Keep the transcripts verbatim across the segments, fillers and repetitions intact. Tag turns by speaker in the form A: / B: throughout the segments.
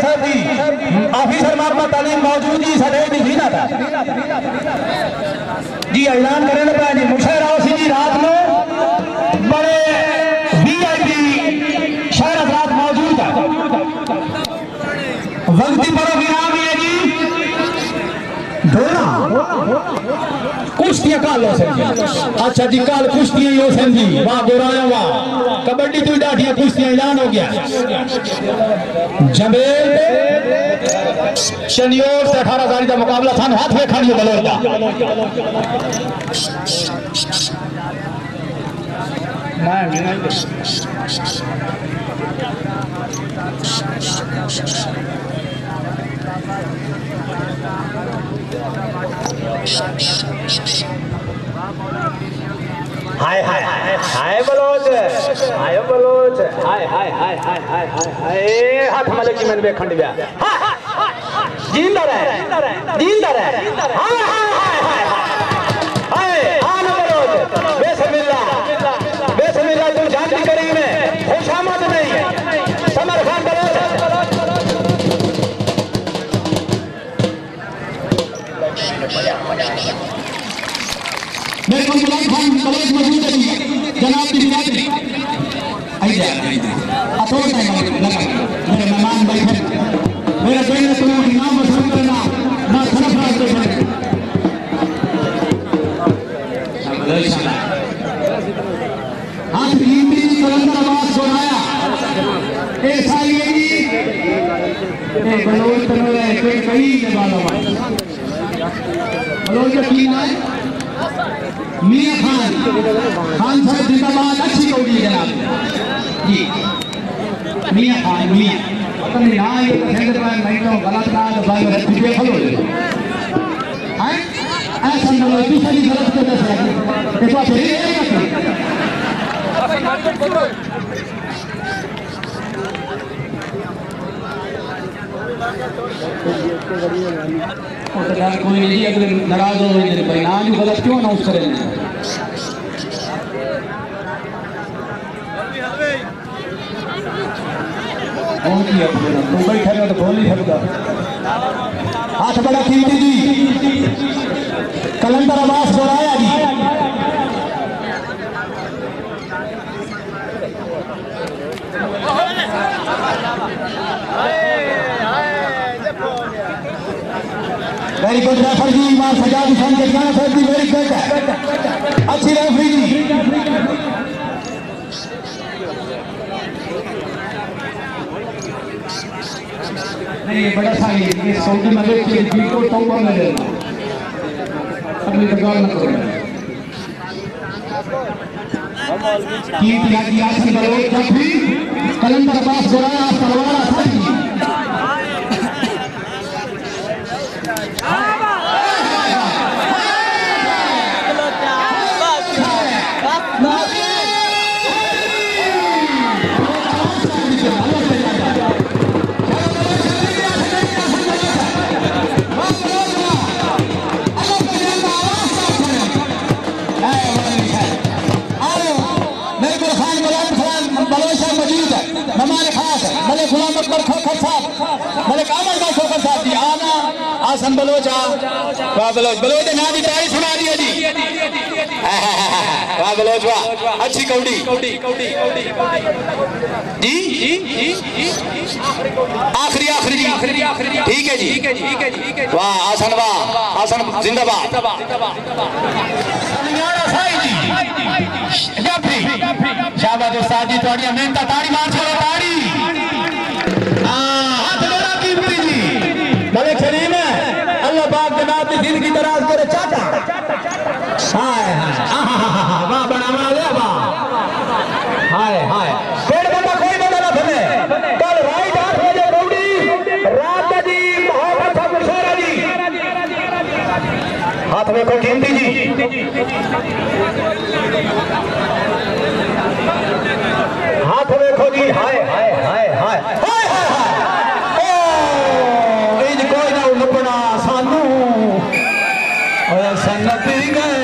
A: صاحب دی آفیسر محکمہ تعلیم موجود جی سڑے دی زینہ تھا جی اعلان کرنے لگا جی مشاہر آوسی جی رات میں بڑے وی آئی پی شہر حضرات موجود ہے وقتی پروگرام ہے جی دھونا کشتیاں کال ہو سکتی اچھا جی کال کشتیاں ہی ہو سکتی وہاں گورایا ہوا کبڈی تو ڈاٹیاں کشتیاں اعلان ہو گیا جمیل شنیور سے اٹھارہ ہزاری کا مقابلہ تھا ہاتھ میں کھڑی بلوچ کا ہائے ہائے ہائے بلوچ ہائے بلوچ ہائے ہائے ہائے ہائے ہائے ہائے ہاتھ ملکی میں نے کھنڈ گیا جیندہ رہے جیندہ رہے ہائے ہائے ہائے ہائے آن بلوچ بسم اللہ بسم اللہ تم جانتی کریم ہے خوش آمد نہیں سمر خان بلوچ میرے کو سلام خان بلوچ موجود ہے جناب کی بنوانے آئیے آئیے اطور ٹائم لگا میرے مہمان بیٹھے میرے بہن کو نام مسلم کرنا نہ صرف راز بیٹھے ہاتھ قیمتی کلندر آواز سنایا ایسا یہ جی بلوچ تنوے کوئی کئی جبالا بلوچ یقین آئے میاں خان خان صاحب زندہ باد اچھی کوڑی ہے جناب جی میاں خان میاں پتہ نہیں ہاں یہ سینڈر میں نہیں تو غلط نہ تو بھائی میرے پیچھے کھلو لے ایسا نہ لو دوسری غلط کے دس ہے اس بات صحیح ہے کوئی نہیں اگر ناراض ہو میرے بھائی نہ جو غلط کیوں نہ اس کرے کون کیا تم بیٹھے رہے تو بول نہیں سکتا ہاتھ بڑا قیمتی جی کلندر عباس بولایا جی ویری گڈ ریفر جی ماں سجاد حسین کے جانا صاحب جی ویری گڈ اچھی ریفری جی نہیں یہ بڑا ساری یہ سعودی ملک کے جی کو توبہ میں لینا اپنی تکار نہ کرو کیت لاکی آسن بلوچ جب بھی کلندر عباس گورایا سلوارا سائی ملک غلام اکبر کھوکھر صاحب ملک عامر کا کھوکھر صاحب جی آنا آسن بلوچ واہ بلوچ بلوچ نے نام دی تاریخ سنا دیا جی واہ بلوچ واہ اچھی کوڑی جی آخری آخری جی ٹھیک ہے جی واہ آسن واہ آسن زندہ باد جب بھی شہباز استاد جی توڑیاں محنتہ تاڑی مار چھوڑو تاڑی ہاتھ میرا قیمتی جی ملک کریم ہے اللہ پاک جناب کی زندگی دراز کرے چاچا ہائے ہائے واہ بنا والے واہ ہائے ہائے کوئی بندہ کوئی بندہ نہ تھنے کل رائٹ ہاتھ میں جو روڑی رابطہ جی محمد صاحب مشورہ جی ہاتھ میں کوئی قیمتی جی ہاتھ میں کھو جی ہائے ہائے ہائے ہائے ہائے ہائے اوہ ایج کوئی نہ لپنا سانو اور سنت ہی گئے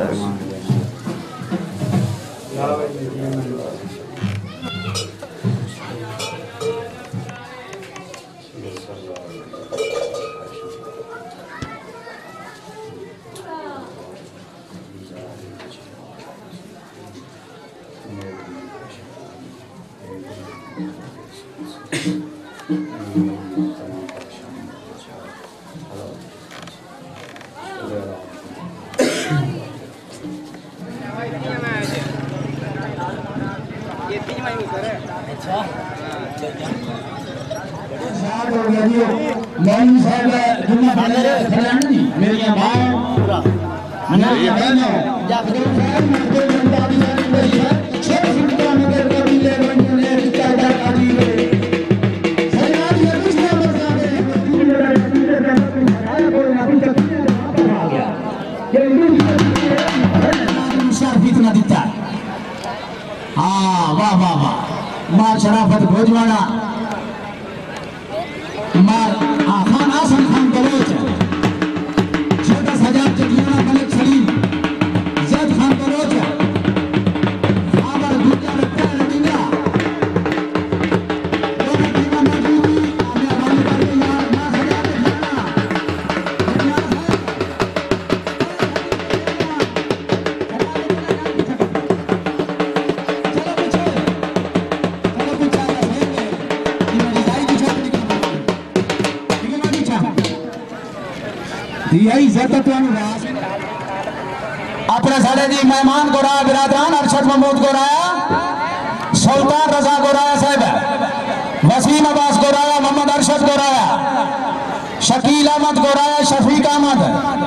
B: اپنے سالے جی مہمان کو رایا برادران حسرت محمود کو رایا سلطان رضا کو رایا صاحب وسیم عباس کو رایا محمد ارشد کو رایا شکیل احمد کو رایا شفیق احمد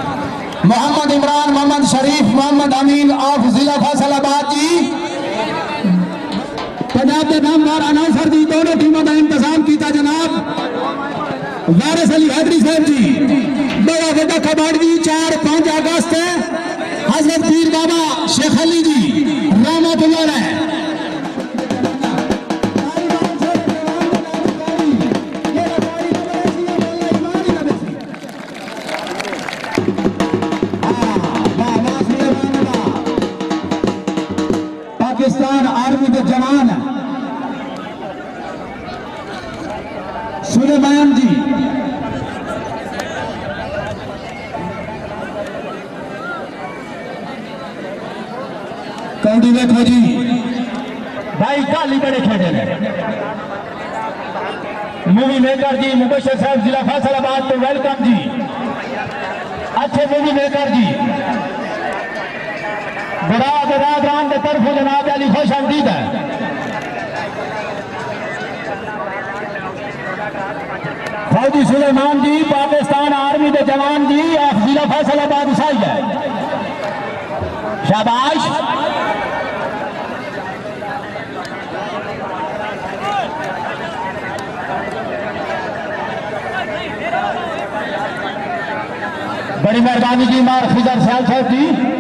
B: محمد عمران محمد شریف محمد امین آف ضلع فیصل آباد جی پنجاب کے نامدار اناؤنسر جی دونوں ٹیموں کا انتظام کیتا جناب وارث علی حیدری صاحب جی بڑا بڑا کباڑی چار پانچ اگست ہے حضرت پیر بابا شیخ علی جی رحمت اللہ علیہ پاکستان آرمی کے جوان سلیمان جی کونڈی دیکھو جی بھائی کالی بڑے کھیڑے ہیں مووی میکر جی مبشر صاحب ضلع فیصل آباد تو ویلکم جی اچھے مووی میکر جی براد برادران کے طرف جناب علی خوش آمدید ہے فوجی سلیمان جی پاکستان آرمی کے جوان جی ضلع فیصل آباد عیسائی ہے شاباش بڑی مہربانی جی مار خضر سیال صاحب جی